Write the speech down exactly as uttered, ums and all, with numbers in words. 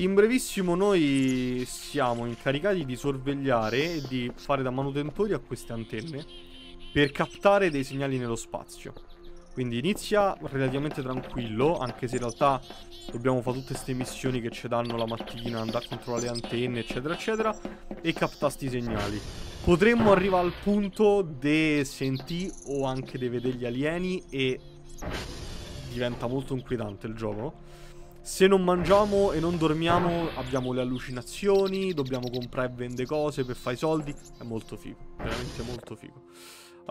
In brevissimo noi siamo incaricati di sorvegliare e di fare da manutentori a queste antenne per captare dei segnali nello spazio. Quindi inizia relativamente tranquillo, anche se in realtà dobbiamo fare tutte queste missioni che ci danno la mattina, andare a controllare le antenne, eccetera, eccetera, e captare sti segnali. Potremmo arrivare al punto di sentire o anche di vedere gli alieni e diventa molto inquietante il gioco. Se non mangiamo e non dormiamo abbiamo le allucinazioni, dobbiamo comprare e vendere cose per fare i soldi. È molto figo, veramente molto figo.